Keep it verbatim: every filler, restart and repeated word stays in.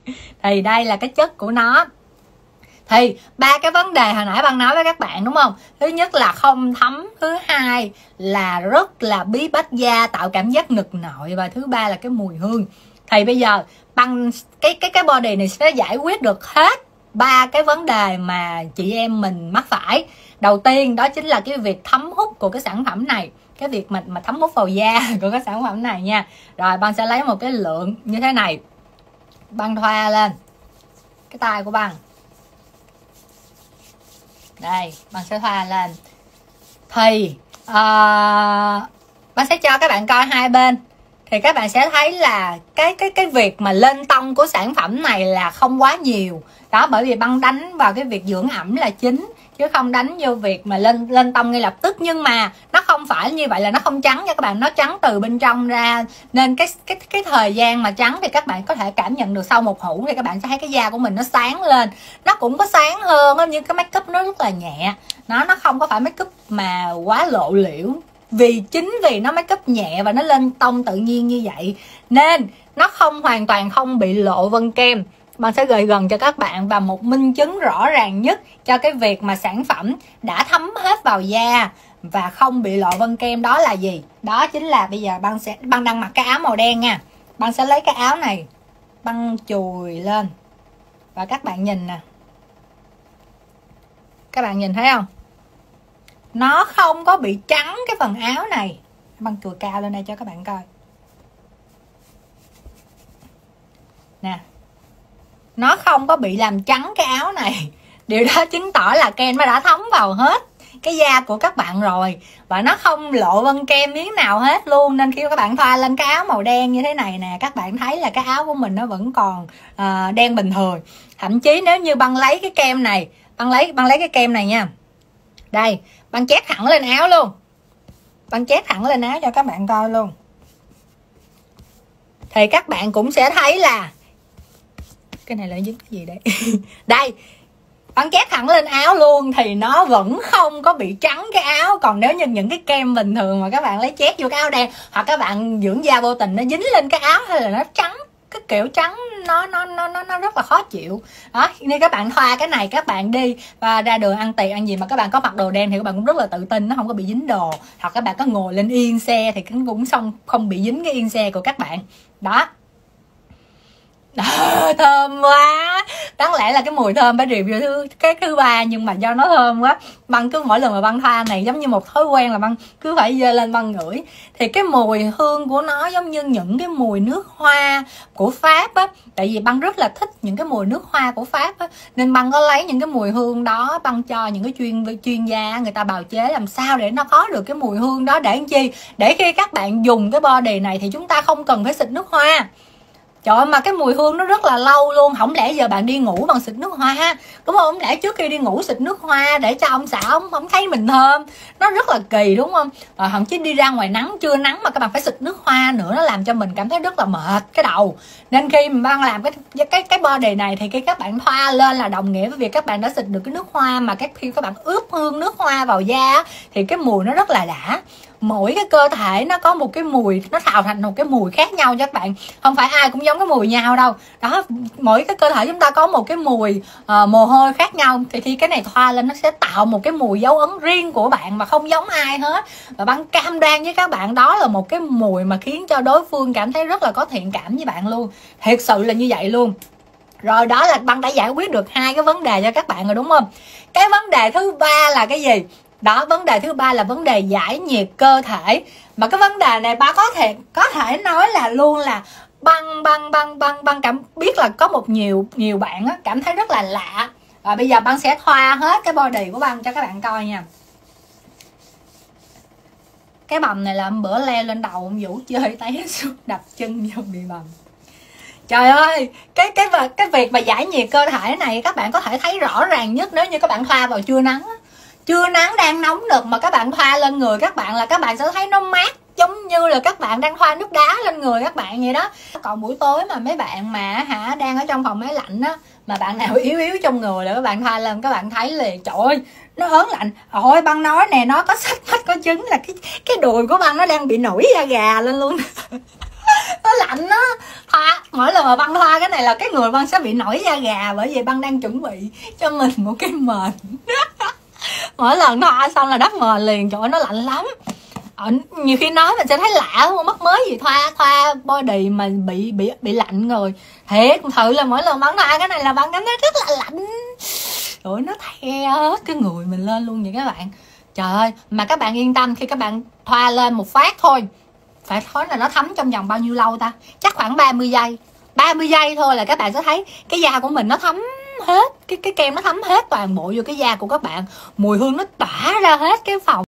Thì đây là cái chất của nó. Thì ba cái vấn đề hồi nãy Băng nói với các bạn đúng không? Thứ nhất là không thấm, thứ hai là rất là bí bách da, tạo cảm giác nực nội, và thứ ba là cái mùi hương. Thì bây giờ Băng cái cái cái body này sẽ giải quyết được hết ba cái vấn đề mà chị em mình mắc phải. Đầu tiên đó chính là cái việc thấm hút của cái sản phẩm này, cái việc mà mà thấm hút vào da của cái sản phẩm này nha. Rồi Băng sẽ lấy một cái lượng như thế này, Băng thoa lên cái tay của Băng. Đây, Băng sẽ thoa lên. Thì uh, Băng sẽ cho các bạn coi hai bên. Thì các bạn sẽ thấy là cái cái cái việc mà lên tông của sản phẩm này là không quá nhiều. Đó, bởi vì Băng đánh vào cái việc dưỡng ẩm là chính, chứ không đánh vô việc mà lên lên tông ngay lập tức. Nhưng mà nó không phải như vậy là nó không trắng nha các bạn, nó trắng từ bên trong ra. Nên cái cái cái thời gian mà trắng thì các bạn có thể cảm nhận được sau một hũ thì các bạn sẽ thấy cái da của mình nó sáng lên. Nó cũng có sáng hơn nhưng cái make up nó rất là nhẹ. Nó nó không có phải make up mà quá lộ liễu. Vì chính vì nó make up nhẹ và nó lên tông tự nhiên như vậy nên nó không hoàn toàn không bị lộ vân kem. Bạn sẽ gợi gần cho các bạn và một minh chứng rõ ràng nhất cho cái việc mà sản phẩm đã thấm hết vào da và không bị lộ vân kem đó là gì? Đó chính là bây giờ Băng sẽ Băng đang mặc cái áo màu đen nha. Băng sẽ lấy cái áo này, Băng chùi lên và các bạn nhìn nè. Các bạn nhìn thấy không? Nó không có bị trắng cái phần áo này. Băng chùi cao lên đây cho các bạn coi. Nè. Nó không có bị làm trắng cái áo này. Điều đó chứng tỏ là kem nó đã thấm vào hết cái da của các bạn rồi. Và nó không lộ vân kem miếng nào hết luôn. Nên khi các bạn thoa lên cái áo màu đen như thế này nè, các bạn thấy là cái áo của mình nó vẫn còn uh, đen bình thường. Thậm chí nếu như Băng lấy cái kem này, Băng lấy, Băng lấy cái kem này nha. Đây, Băng chét thẳng lên áo luôn. Băng chét thẳng lên áo cho các bạn coi luôn. Thì các bạn cũng sẽ thấy là cái này là dính cái gì đấy. Đây, Băng chét thẳng lên áo luôn thì nó vẫn không có bị trắng cái áo. Còn nếu như những cái kem bình thường mà các bạn lấy chét vô cái áo đen, hoặc các bạn dưỡng da vô tình nó dính lên cái áo hay là nó trắng, cái kiểu trắng nó nó nó nó nó rất là khó chịu. Đó, nên các bạn thoa cái này các bạn đi và ra đường ăn tiệc ăn gì mà các bạn có mặc đồ đen thì các bạn cũng rất là tự tin, nó không có bị dính đồ. Hoặc các bạn có ngồi lên yên xe thì cũng xong không bị dính cái yên xe của các bạn. Đó. À, thơm quá. Đáng lẽ là cái mùi thơm phải review thứ cái thứ ba, nhưng mà do nó thơm quá, Băng cứ mỗi lần mà Băng thoa này giống như một thói quen là Băng cứ phải dơ lên Băng ngửi. Thì cái mùi hương của nó giống như những cái mùi nước hoa của Pháp á. Tại vì Băng rất là thích những cái mùi nước hoa của Pháp á, nên Băng có lấy những cái mùi hương đó Băng cho những cái chuyên chuyên gia người ta bào chế làm sao để nó có được cái mùi hương đó. Để làm chi? Để khi các bạn dùng cái body này thì chúng ta không cần phải xịt nước hoa. Trời ơi, mà cái mùi hương nó rất là lâu luôn. Không lẽ giờ bạn đi ngủ bằng xịt nước hoa, đúng không? Không lẽ trước khi đi ngủ xịt nước hoa để cho ông xã ông không thấy mình thơm. Nó rất là kỳ đúng không? Rồi thậm chí đi ra ngoài nắng, trưa nắng mà các bạn phải xịt nước hoa nữa, nó làm cho mình cảm thấy rất là mệt cái đầu. Nên khi mà Băng làm cái cái cái body này thì khi các bạn thoa lên là đồng nghĩa với việc các bạn đã xịt được cái nước hoa. Mà các khi các bạn ướp hương nước hoa vào da thì cái mùi nó rất là đã. Mỗi cái cơ thể nó có một cái mùi, nó tạo thành một cái mùi khác nhau cho các bạn. Không phải ai cũng giống cái mùi nhau đâu. Đó, mỗi cái cơ thể chúng ta có một cái mùi uh, mồ hôi khác nhau. Thì khi cái này thoa lên nó sẽ tạo một cái mùi dấu ấn riêng của bạn mà không giống ai hết. Và Băng cam đoan với các bạn đó là một cái mùi mà khiến cho đối phương cảm thấy rất là có thiện cảm với bạn luôn. Thiệt sự là như vậy luôn. Rồi đó là Băng đã giải quyết được hai cái vấn đề cho các bạn rồi đúng không? Cái vấn đề thứ ba là cái gì? Đó, vấn đề thứ ba là vấn đề giải nhiệt cơ thể. Mà cái vấn đề này ba có thể có thể nói là luôn là Băng băng băng băng băng cảm biết là có một nhiều nhiều bạn á, cảm thấy rất là lạ. Rồi bây giờ Băng sẽ thoa hết cái body của Băng cho các bạn coi nha. Cái bầm này là hôm bữa leo lên đầu ông Vũ chơi té xuống đập chân vô bị bầm. Trời ơi, cái cái cái việc mà giải nhiệt cơ thể này các bạn có thể thấy rõ ràng nhất nếu như các bạn thoa vào trưa nắng á. Trưa nắng đang nóng nực mà các bạn thoa lên người các bạn là các bạn sẽ thấy nó mát, giống như là các bạn đang thoa nước đá lên người các bạn vậy đó. Còn buổi tối mà mấy bạn mà hả đang ở trong phòng máy lạnh á, mà bạn nào yếu yếu trong người là các bạn thoa lên các bạn thấy liền, trời ơi nó ớn lạnh. Ôi Băng nói nè, nó có sách mắt có chứng là cái cái đùi của Băng nó đang bị nổi da gà lên luôn. nó lạnh á. Thoa mỗi lần mà băng thoa cái này là cái người băng sẽ bị nổi da gà, bởi vì băng đang chuẩn bị cho mình một cái mền. Mỗi lần thoa xong là đắp mền liền, trời ơi nó lạnh lắm. Ở, nhiều khi nói mình sẽ thấy lạ, không mắc mới gì thoa thoa body mà bị bị bị lạnh rồi. Thiệt thử là mỗi lần băng thoa cái này là băng cảm thấy rất là lạnh. Rồi nó the hết cái người mình lên luôn vậy các bạn. Trời ơi, mà các bạn yên tâm, khi các bạn thoa lên một phát thôi, phải nói là nó thấm trong vòng bao nhiêu lâu ta? Chắc khoảng ba mươi giây. ba mươi giây thôi là các bạn sẽ thấy cái da của mình nó thấm hết, cái cái kem nó thấm hết toàn bộ vô cái da của các bạn. Mùi hương nó tỏa ra hết cái phòng.